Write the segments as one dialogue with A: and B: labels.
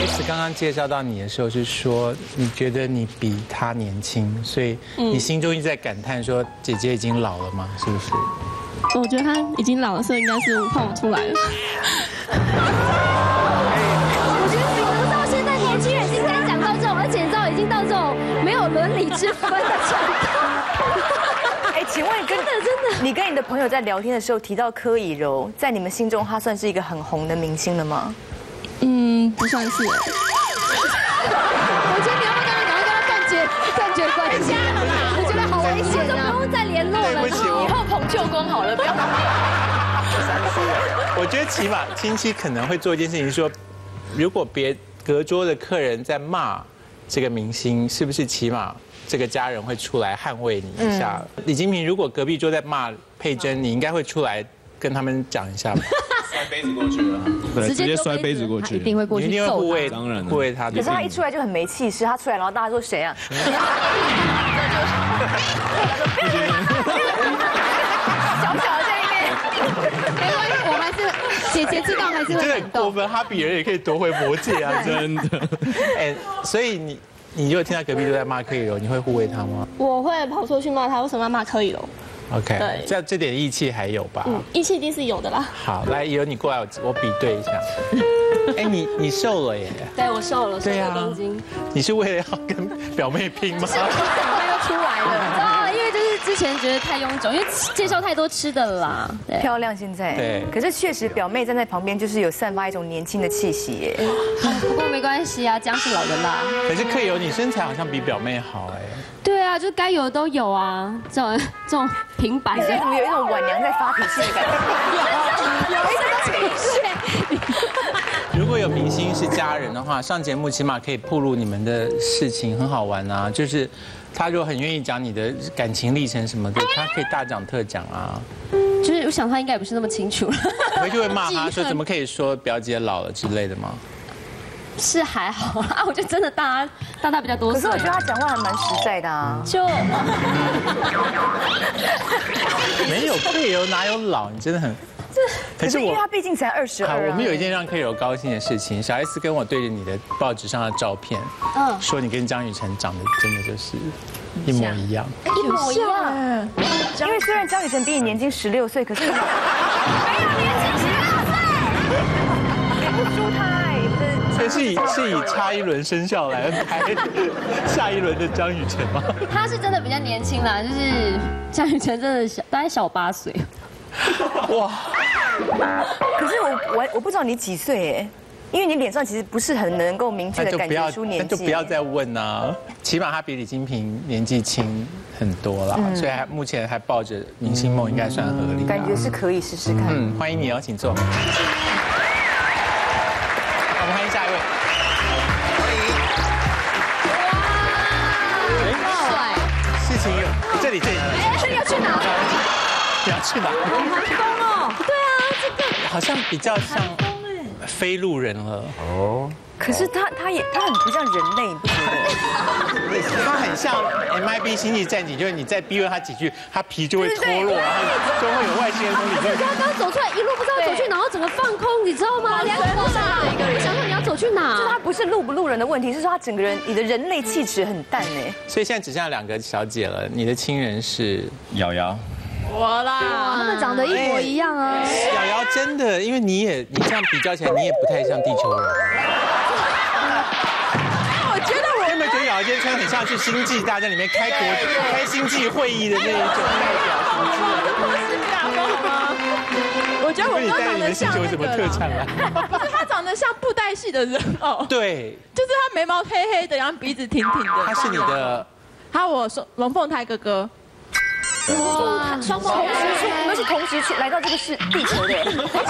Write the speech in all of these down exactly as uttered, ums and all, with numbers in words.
A: S 刚刚介绍到你的时候是说，你觉得你比他年轻，所以你心中一直在感叹说姐姐已经老了吗？是不是？
B: 我觉得他已经老了，所以应该是换我出来了。
C: 我觉得我们到现在年轻人已经敢讲到这种，而且你知道已经到这种没有伦理之分的程度。
D: 哎，请问跟
C: 真的真的，
D: 你跟你的朋友在聊天的时候提到柯以柔，在你们心中她算是一个很红的明星了吗？
B: 嗯，不算是。
C: 我觉得你要不要跟他赶快跟他断绝断绝关系？我觉得好危险啊！不用再联络了，
A: 对不起，我
C: 以后捧舅公好了，不要。
A: 我觉得起码亲戚可能会做一件事情，说如果别隔桌的客人在骂这个明星，是不是起码这个家人会出来捍卫你一下？李金平，如果隔壁桌在骂佩珍，你应该会出来跟他们讲一下吧？
E: 摔杯子过去了，对，直接摔杯子过去，
B: 一定会过去，
A: 一定会护卫，
E: 当然
A: 护卫他。
D: 可是他一出来就很没气势，他出来然后大家说谁啊？小小在那边，
B: 没关系，我们还是姐姐知道还是会
A: 真的很
B: 感动。
A: 过分，哈比人也可以夺回魔戒啊！
E: 真的。
A: 哎，所以你你如果听到隔壁都在骂柯以柔，你会护卫他吗
B: 我会跑出去骂他，为什么要骂柯以柔？
A: ？OK，
B: 对
A: 这这点义气还有吧？
B: 嗯，义气一定是有的啦。
A: 好，来，以柔你过来，我我比对一下。哎，你你瘦了耶！
B: 对，我瘦了，瘦
A: 对啊
B: 了公斤。
A: 你是为了要跟表妹拼吗？
B: 表妹又出来了，你知道吗？因为就是之前觉得太臃肿，因为介绍太多吃的了啦。对，
D: 漂亮现在。
A: 对
D: 可是确实表妹站在旁边，就是有散发一种年轻的气息耶。
B: 不过没关系啊，姜是老的辣。
A: 可是柯以柔，你身材好像比表妹好哎。
B: 对啊，就该有的都有啊，这种这种平板的。
D: 你怎么有一种晚娘在发脾气的感觉？有有一种情绪。
A: 如果有明星是家人的话，上节目起码可以暴露你们的事情，很好玩啊。就是他如果很愿意讲你的感情历程什么的，他可以大讲特讲啊。
B: 就是我想他应该也不是那么清楚了。
A: 回去会骂他说怎么可以说表姐老了之类的吗？
B: 是还好啊，我觉得真的大大大比较多岁。
D: 可是我觉得他讲话还蛮实在的啊。
B: 就
A: 没有柯以柔哪有老，你真的很。
D: 可是因为他毕竟才二十
A: 好，
D: 二。
A: 我们有一件让柯以柔高兴的事情，小 S 跟我对着你的报纸上的照片，
B: 嗯，
A: 说你跟江雨晨长得真的就是一模一样。
B: 一模一样。
D: 因为虽然江雨晨比你年轻十六岁，可是没有年轻十六岁，也不输他哎。
A: 所以是以是以差一轮生肖来安排下一轮的江雨晨吗？
B: 他是真的比较年轻啦，就是江雨晨真的小，大概小八岁。
A: 哇！
D: 可是我我我不知道你几岁哎，因为你脸上其实不是很能够明确的感觉出年纪。
A: 那就不要再问啊！起码他比李金平年纪轻很多啦，所以还目前还抱着明星梦，应该算合理。
D: 感觉是可以试试看。
A: 嗯，欢迎你哦，请坐。我们欢迎下一位。
B: 帅！
A: 事情有这里这里。
C: 哎，这里要去哪？
A: 你要去哪？
C: 好风哦！对啊，这个
A: 好像比较像非路人了。哦。
D: 可是他他也他很不像人类，你不觉得？
A: 他很像 M I B 星际战警，就是你再逼问他几句，他皮就会脱落，然后就会有外星人从里面。
C: 他刚走出来，一路不知道走去哪，然后整个放空，你知道吗？两个都想一个人，想说你要走去哪？
D: 就是他不是路不路人的问题，是说他整个人你的人类气质很淡哎。
A: 所以现在只剩下两个小姐了，你的亲人是
E: 瑶瑶。
C: 我啦，他们长得一模一样啊。
A: 瑶瑶真的，因为你也你这样比较起来，你也不太像地球人。
C: 我觉得我
A: 有没有觉得瑶瑶今天穿很像去星际大战里面开国开星际会议的那一种代表？
F: 我觉得我
A: 你在
F: 刚长得
A: 你们星
F: 像那
A: 球有什么特
F: 个
A: 长啊？
F: 可是他长得像布袋戏的人偶，
A: 对，
F: 就是他眉毛黑黑的，然后鼻子挺挺的。
A: 他是你的，
F: 还有我说龙凤胎哥哥。
C: 哇，双胞
D: 同时出，你们是同时去来到这个是地球的，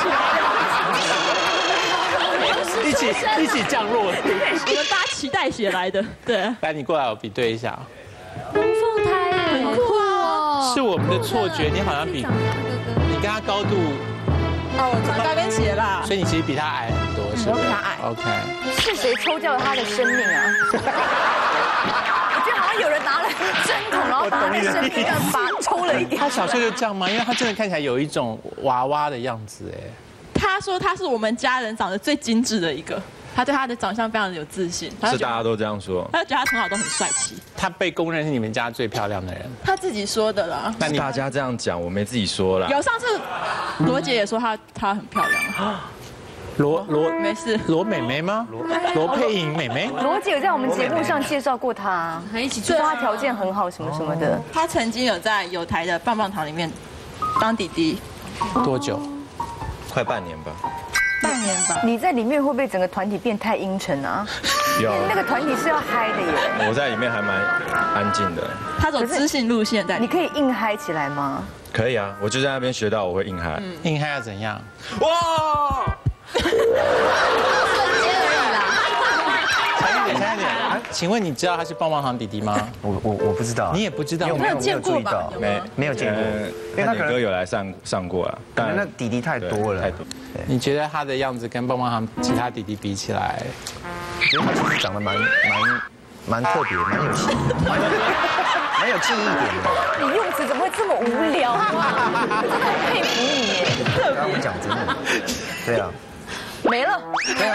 A: 一起一起降落的。
F: 我们搭脐带血来的，对。
A: 来，你过来，我比对一下。
C: 龙凤胎哎，很酷哦。
A: 是我们的错觉，你好像比你跟他高度，
F: 哦，我穿高跟鞋啦。
A: 所以你其实比他矮很多，是不是？
F: 我比他矮。
A: OK。
D: 是谁抽掉了他的生命啊？我觉得好像有人拿了针筒，然后把他的生命这样拔抽了一点。
A: 他小时候就这样吗？因为他真的看起来有一种娃娃的样子哎。
F: 他说他是我们家人长得最精致的一个。 他对他的长相非常的有自信，他就觉得
E: 是大家都这样说。
F: 他就觉得他从小都很帅气，
A: 她被公认是你们家最漂亮的人。
F: 他自己说的啦。
A: 那你
E: 大家这样讲，我没自己说啦。
F: 有上次罗姐也说她她很漂亮，
A: 罗罗
F: 没事。
A: 罗美眉吗？罗佩颖美眉。
D: 罗姐有在我们节目上介绍过她，
B: 还一起
D: 说她条件很好，什么什么的。
F: 她曾经有在有台的棒棒糖里面当弟弟，
A: 多久？
E: 快半年吧。
F: 半年吧。
D: 你在里面会不会整个团体变太阴沉啊？
E: 有。
D: 那个团体是要嗨的耶。
E: 我在里面还蛮安静的。
F: 她走知性路线在里面，
D: 你可以硬嗨起来吗？
E: 可以啊，我就在那边学到我会硬嗨。
A: 硬嗨要怎样？
E: 哇！
B: 瞬间而已啦。
A: 强一点，强一点啊！请问你知道他是棒棒糖弟弟吗？
G: 我我我不知道，
A: 你也不知道，
G: 因为我没有
F: 有见过吧
G: 没有注意到，
E: 没
G: 没有见过，
E: 呃
G: 因为他可能
E: 他哥有来上上过啊，
G: 可能那弟弟太多了，
E: 太多。
A: 你觉得他的样子跟棒棒糖其他弟弟比起来，
G: 因为他其实长得蛮蛮蛮特别，蛮有气，蛮有蛮有记忆点的。
D: 你用词怎么会这么无聊啊？我真的很佩服你耶。
G: 然后我讲真的，对啊，
D: 没了。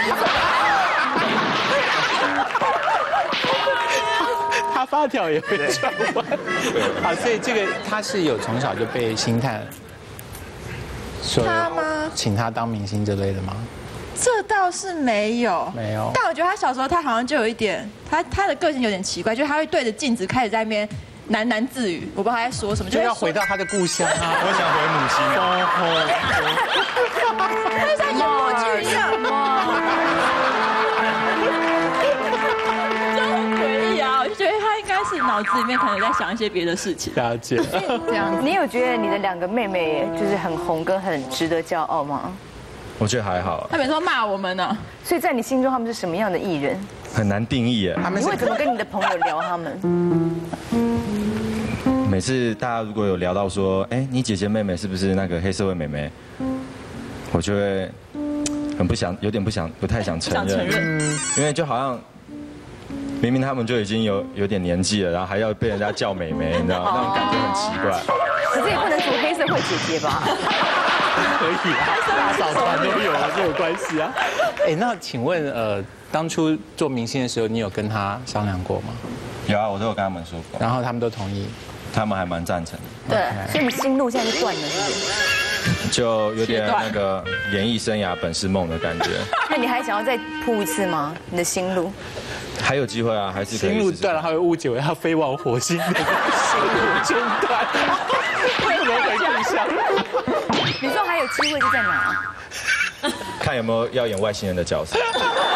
A: 他发条也会转弯。好，所以这个他是有从小就被星探说
F: 他吗？
A: 请他当明星之类的吗？
F: 这倒是没有，
A: 没有。
F: 但我觉得他小时候他好像就有一点，他他的个性有点奇怪，就是他会对着镜子开始在那边喃喃自语，我不知道他在说什么，
A: 就要回到他的故乡啊！
E: 我想回母亲。
F: 他像演默剧一样。觉得他应该是脑子里面可能在想一些别的事情。
A: 了解。
D: 这样，你有觉得你的两个妹妹就是很红跟很值得骄傲吗？
E: 我觉得还好，
F: 他每次都骂我们呢。
D: 所以在你心中他们是什么样的艺人？
E: 很难定义耶。
A: 他们是
D: 你会怎么跟你的朋友聊他们？
E: 每次大家如果有聊到说，哎，你姐姐妹妹是不是那个黑社会妹妹，我就会很不想，有点不想，不太想承
F: 不想承
E: 认，
F: 认
E: 因为就好像。明明他们就已经有有点年纪了，然后还要被人家叫妹妹，你知道吗？那种感觉很奇怪。
D: 可是也不能组黑社会姐姐吧？
A: 可以啊，大嫂团都有啊，就有关系啊。哎，那请问呃，当初做明星的时候，你有跟他商量过吗？
E: 有啊，我都有跟他们说过，
A: 然后他们都同意，
E: 他们还蛮赞成的。
D: 对，所以你心路现在就断了，是不是？
E: 就有点那个演艺生涯本是梦的感觉。
D: 那你还想要再铺一次吗？你的心路？
E: 还有机会啊，还是可以。
A: 心路断了，他会误解为他飞往火星的心路中断，不能回故乡。
D: 你说还有机会是在哪？
E: 看有没有要演外星人的角色。
B: 幽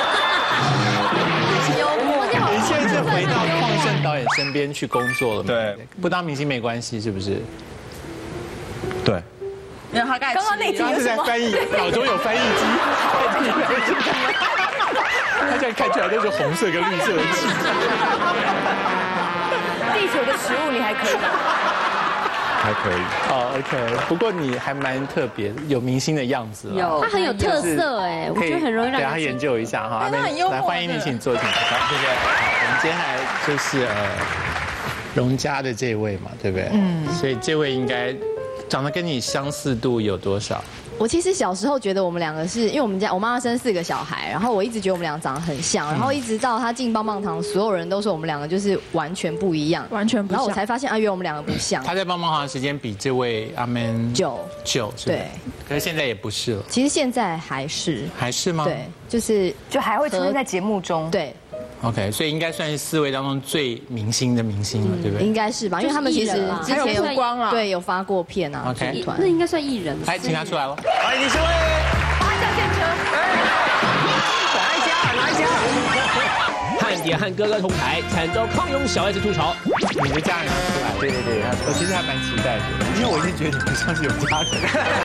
B: 默，
A: 你现在是回到邝胜导演身边去工作了吗？
E: 对，
A: 不当明星没关系，是不是？
E: 对。
F: 没有，他刚才
D: 刚刚那集
A: 刚是在翻译，脑中有翻译机。他现在看起来都是红色跟绿色的字。
D: 地球的食物你还可以吗？
E: 还可以。
A: 哦 ，OK。不过你还蛮特别，有明星的样子。
B: 有，他很有特色哎，我觉得很容易让
A: 给他研究一下哈。
F: 他很幽默。
A: 来，欢迎你，请坐，请坐。好，谢谢。我们接下来就是呃，荣家的这位嘛，对不对？嗯。所以这位应该长得跟你相似度有多少？
H: 我其实小时候觉得我们两个是因为我们家我妈妈生四个小孩，然后我一直觉得我们俩长得很像，然后一直到她进棒棒糖，所有人都说我们两个就是完全不一样，
F: 完全不像。
H: 然后我才发现啊，原来我们两个不像。
A: 她在棒棒糖的时间比这位阿 Man
H: 久
A: 久，
H: 对，
A: 可是现在也不是了。
H: 其实现在还是
A: 还是吗？
H: 对，就是
D: 就还会出现在节目中。
H: 对。
A: OK， 所以应该算是四位当中最明星的明星了，对不对？
H: 应该是吧，因为他们其实之前有
F: 光啊，
H: 对，有发过片啊。
A: OK，
B: 那应该算艺人。
A: 来，请他出来了。
G: 哎，你是位，
D: 八架电车，
G: 哪一家？哪一家？
I: 汉典和哥哥同台，惨遭康永小 S 吐槽。
A: 你的家人出来，对对对，我其实还蛮期待的，因为我一直觉得你们像是有家人。